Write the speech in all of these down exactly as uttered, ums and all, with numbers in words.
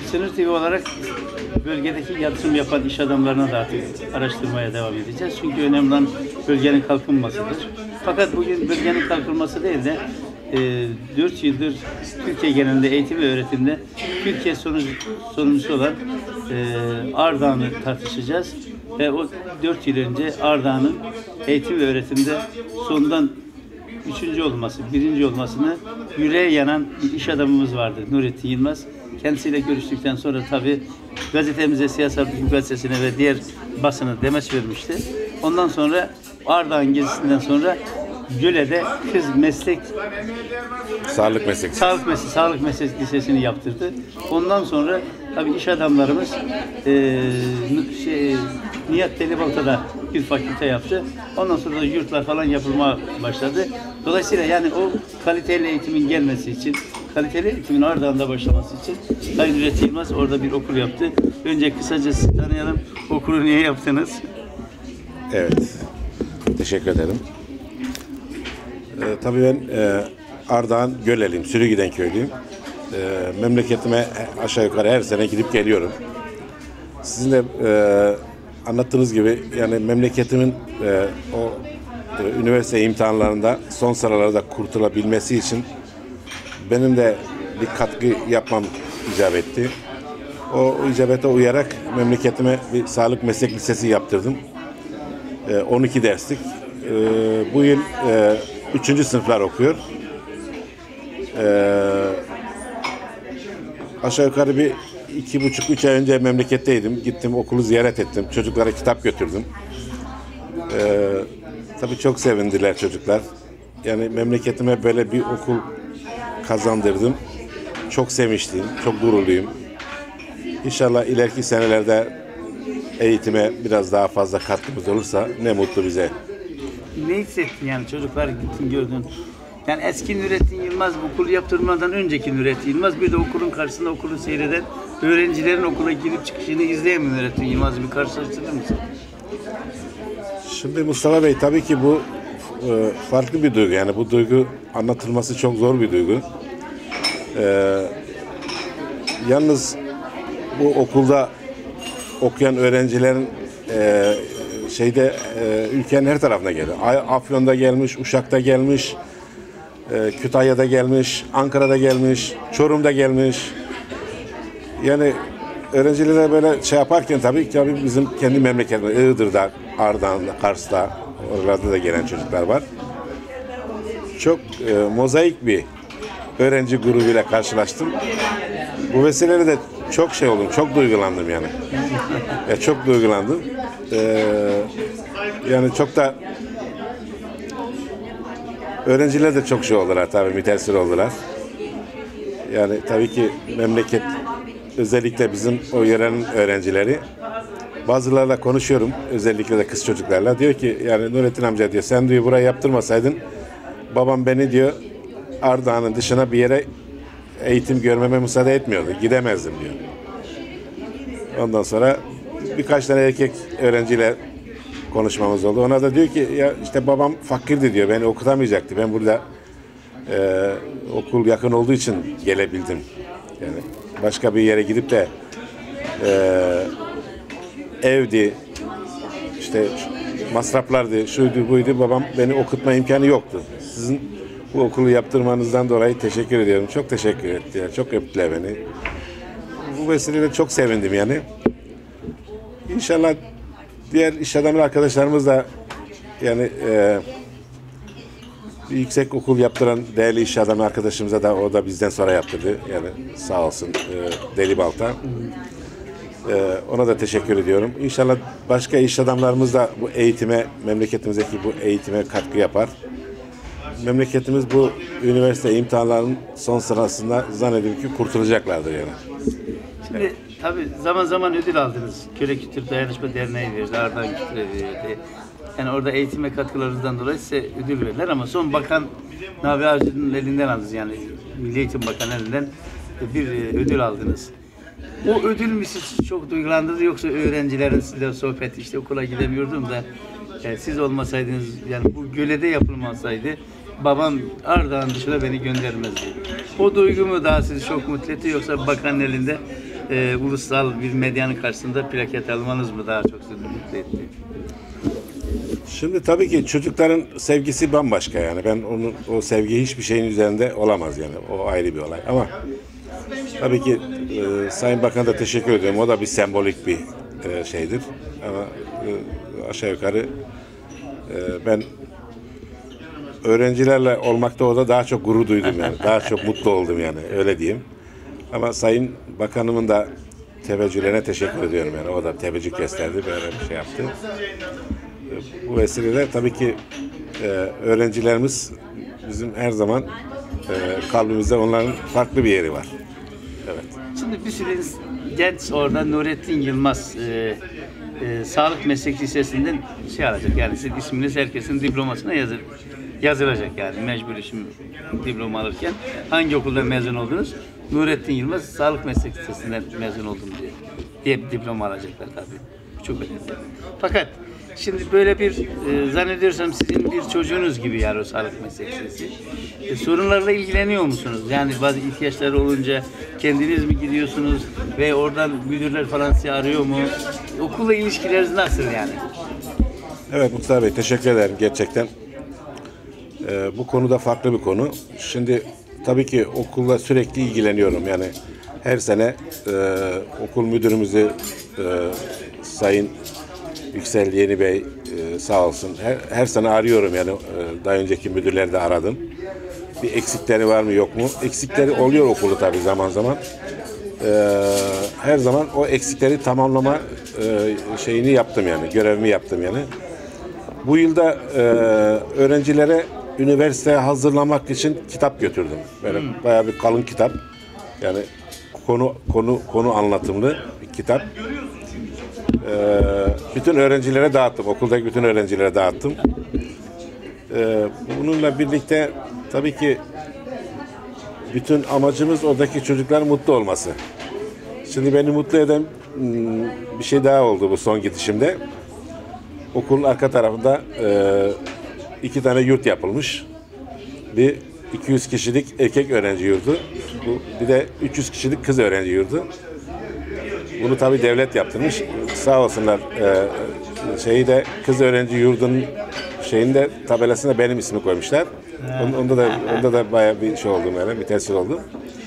Sınır T V olarak bölgedeki yatırım yapan iş adamlarına da artık araştırmaya devam edeceğiz. Çünkü önemli olan bölgenin kalkınmasıdır. Fakat bugün bölgenin kalkınması değil de e, dört yıldır Türkiye genelinde eğitim ve öğretimde Türkiye sonucu, sonuncusu olan e, Ardahan'ı tartışacağız. Ve o dört yıl önce Ardahan'ın eğitim ve öğretimde sondan üçüncü olması, birinci olmasını yüreğe yanan bir iş adamımız vardı, Nurettin Yılmaz. Kendisiyle görüştükten sonra tabii gazetemize, Siyasal Bilgi Gazetesi'ne ve diğer basına demeç vermişti. Ondan sonra Ardahan gezisinden sonra Göle'de kız meslek Sağlık meslek. Sağlık meslek, Sağlık Meslek Lisesi'ni yaptırdı. Ondan sonra tabii iş adamlarımız e, şey, Nihat Delibalta'da bir fakülte yaptı. Ondan sonra da yurtlar falan yapılmaya başladı. Dolayısıyla yani o kaliteli eğitimin gelmesi için, kaliteli eğitimin Ardahan'da başlaması için Sayın Nurettin Yılmaz orada bir okul yaptı. Önce kısaca sizi tanıyalım. Okulu niye yaptınız? Evet. Teşekkür ederim. Ee, tabii ben e, Ardahan Göleliyim. Sürügiden köylüyüm. E, memleketime aşağı yukarı her sene gidip geliyorum. Sizin de e, anlattığınız gibi yani memleketimin e, o e, üniversite imtihanlarında son sıralarda kurtulabilmesi için benim de bir katkı yapmam icap etti. O, o icabete uyarak memleketime bir sağlık meslek lisesi yaptırdım. E, on iki derslik. E, bu yıl e, üçüncü sınıflar okuyor. E, aşağı yukarı bir iki buçuk, üç ay önce memleketteydim. Gittim okulu ziyaret ettim. Çocuklara kitap götürdüm. Ee, tabii çok sevindiler çocuklar. Yani memleketime böyle bir okul kazandırdım. Çok sevinçliyim, çok gururluyum. İnşallah ileriki senelerde eğitime biraz daha fazla katkımız olursa ne mutlu bize. Ne hissettin yani çocuklar gittin gördün? Yani eski Nurettin Yılmaz okulu yaptırmadan önceki Nurettin Yılmaz bir de okulun karşısında okulu seyreden öğrencilerin okula girip çıkışını izleyen mi Nurettin Yılmaz'ı bir karşılaştırır mısın? Şimdi Mustafa Bey tabii ki bu e, farklı bir duygu. Yani bu duygu anlatılması çok zor bir duygu. E, yalnız bu okulda okuyan öğrencilerin e, şeyde e, ülkenin her tarafına geliyor. Afyon'da gelmiş, Uşak'ta gelmiş, e, Kütahya'da gelmiş, Ankara'da gelmiş, Çorum'da gelmiş. Yani öğrencilere böyle şey yaparken tabii ki bizim kendi memleketimiz Iğdır'da, Ardahan'da, Kars'ta, oralarda da gelen çocuklar var. Çok e, mozaik bir öğrenci grubuyla karşılaştım. Bu vesileyle de çok şey oldum, çok duygulandım yani. Ya çok duygulandım. Ee, yani çok da öğrenciler de çok şey oldular tabii, müteessir oldular. Yani tabii ki memleket, özellikle bizim o yörenin öğrencileri, bazılarıyla konuşuyorum, özellikle de kız çocuklarla, diyor ki yani Nurettin amca diyor, sen diyor burayı yaptırmasaydın babam beni diyor Ardahan'ın dışına bir yere eğitim görmeme müsaade etmiyordu, gidemezdim diyor. Ondan sonra birkaç tane erkek öğrenciyle konuşmamız oldu. Ona da diyor ki ya işte babam fakirdi diyor, beni okutamayacaktı, ben burada e, okul yakın olduğu için gelebildim. Yani başka bir yere gidip de e, evdi, işte masraflardı, şuydu buydu, babam beni okutma imkanı yoktu. Sizin bu okulu yaptırmanızdan dolayı teşekkür ediyorum. Çok teşekkür ettiler, çok öptüler beni. Bu vesileyle çok sevindim yani. İnşallah diğer iş adamı arkadaşlarımız da yani e, bir yüksek okul yaptıran değerli iş adamı arkadaşımıza da o da bizden sonra yaptırdı. Yani sağ olsun e, Delibalta. E, ona da teşekkür ediyorum. İnşallah başka iş adamlarımız da bu eğitime, memleketimizdeki bu eğitime katkı yapar. Memleketimiz bu üniversite imtihanlarının son sırasında zannediyorum ki kurtulacaklardır yani. Şimdi tabii zaman zaman ödül aldınız. Köle Kültür Dayanışma Derneği verdi, Ardahan Kültür'e verdi. Yani orada eğitime katkılarınızdan dolayı size ödül verdiler ama son bakan Nabi Avcı'nın elinden aldınız, yani Milli Eğitim Bakanı elinden bir ödül aldınız. O ödül mü sizi çok duygulandırdı yoksa öğrencilerin sizle sohbeti, işte okula gidemiyordum da e, siz olmasaydınız, yani bu Göle'de yapılmasaydı babam Ardahan dışına beni göndermezdi. O duygu mu daha sizi çok mutlu etti yoksa bakanın elinde e, ulusal bir medyanın karşısında plaket almanız mı daha çok sizi mutlu etti? Şimdi tabii ki çocukların sevgisi bambaşka yani. Ben onun o sevgi hiçbir şeyin üzerinde olamaz yani. O ayrı bir olay. Ama tabii ki e, Sayın Bakan'a da teşekkür ediyorum. O da bir sembolik bir e, şeydir. Ama e, aşağı yukarı e, ben öğrencilerle olmakta orada daha çok gurur duydum yani. Daha çok mutlu oldum yani. Öyle diyeyim. Ama Sayın Bakanımın da teveccühlerine teşekkür ediyorum yani. O da teveccüh gösterdi. Böyle bir şey yaptı. Bu vesileyle tabii ki e, öğrencilerimiz bizim her zaman e, kalbimizde onların farklı bir yeri var. Evet. Şimdi bir sürü genç orada Nurettin Yılmaz e, e, Sağlık Meslek Lisesi'nden şey alacak yani sizin isminiz herkesin diplomasına yazır, yazılacak yani mecbur işim diploma alırken hangi okulda mezun oldunuz? Nurettin Yılmaz Sağlık Meslek Lisesi'nden mezun oldum diye, diye bir diploma alacaklar tabii. Çok önemli. Fakat şimdi böyle bir e, zannediyorsam sizin bir çocuğunuz gibi yani o sağlık meslek lisesi. E, sorunlarla ilgileniyor musunuz? Yani bazı ihtiyaçları olunca kendiniz mi gidiyorsunuz ve oradan müdürler falan sizi arıyor mu? Okulla ilişkileriniz nasıl yani? Evet Mustafa Bey teşekkür ederim gerçekten. Ee, bu konuda farklı bir konu. Şimdi tabii ki okulla sürekli ilgileniyorum. Yani her sene e, okul müdürümüzü e, Sayın Yüksel Yeni Bey e, sağ olsun. Her, her sene arıyorum yani e, daha önceki müdürleri de aradım. Bir eksikleri var mı yok mu? Eksikleri oluyor okulda tabii zaman zaman. E, her zaman o eksikleri tamamlama e, şeyini yaptım yani. Görevimi yaptım yani. Bu yılda e, öğrencilere üniversiteye hazırlamak için kitap götürdüm. Böyle hmm. bayağı bir kalın kitap. Yani konu konu konu anlatımlı bir kitap. Ee, bütün öğrencilere dağıttım. Okuldaki bütün öğrencilere dağıttım. Ee, bununla birlikte tabii ki bütün amacımız oradaki çocukların mutlu olması. Şimdi beni mutlu eden bir şey daha oldu bu son gidişimde. Okulun arka tarafında e, iki tane yurt yapılmış. Bir iki yüz kişilik erkek öğrenci yurdu. Bu, bir de üç yüz kişilik kız öğrenci yurdu. Bunu tabii devlet yaptırmış. Sağ olsunlar e, şeyi de kız öğrenci yurdunun şeyinde tabelasına benim ismi koymuşlar. Onda, onda da onda da bayağı bir şey oldu yani bir tesir oldu.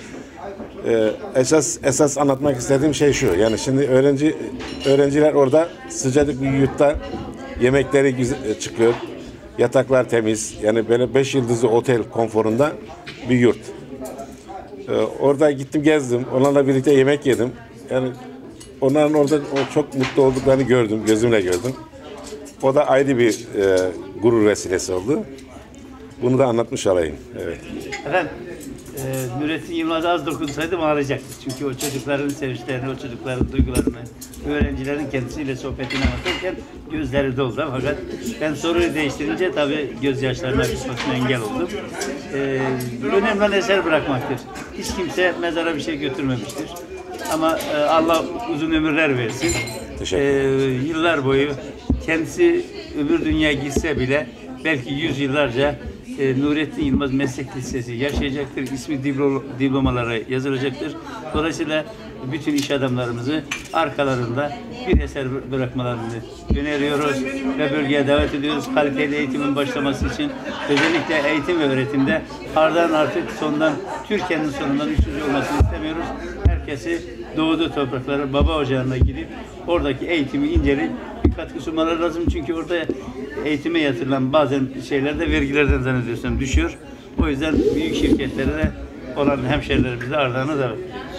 E, esas esas anlatmak istediğim şey şu. Yani şimdi öğrenci öğrenciler orada sıcacık bir yurtta yemekleri güzel çıkıyor. Yataklar temiz. Yani böyle beş yıldızlı otel konforunda bir yurt. E, orada gittim gezdim. Onlarla birlikte yemek yedim. Yani onların orada o çok mutlu olduklarını gördüm, gözümle gördüm. O da ayrı bir e, gurur vesilesi oldu. Bunu da anlatmış olayım. Evet. Efendim, e, Nurettin Yılmaz'a az dokunsaydım ağlayacaktı. Çünkü o çocukların sevinçlerini, o çocukların duygularını, öğrencilerin kendisiyle sohbetini anlatırken gözleri doldu. Fakat ben soruyu değiştirince tabii gözyaşlarına akıtmasına engel oldum. E, önemli olan eser bırakmaktır. Hiç kimse mezara bir şey götürmemiştir. Ama e, Allah uzun ömürler versin. Teşekkür ederim. E, yıllar boyu kendisi öbür dünya gitse bile belki yüz yıllarca e, Nurettin Yılmaz Meslek Lisesi yaşayacaktır. İsmi diplo, diplomalara yazılacaktır. Dolayısıyla bütün iş adamlarımızı arkalarında bir eser bırakmalarını öneriyoruz ve bölgeye davet ediyoruz. Kaliteli eğitimin başlaması için özellikle eğitim ve öğretimde ardından artık sondan Türkiye'nin sonundan üçüncü olmasını istemiyoruz. Herkesi doğduğu topraklara, baba ocağına gidip oradaki eğitimi inceleyip bir katkı sunmaları lazım. Çünkü orada eğitime yatırılan bazen şeyler de vergilerden zannediyorsam düşüyor. O yüzden büyük şirketlere de olan hemşehrilerimize ardağını da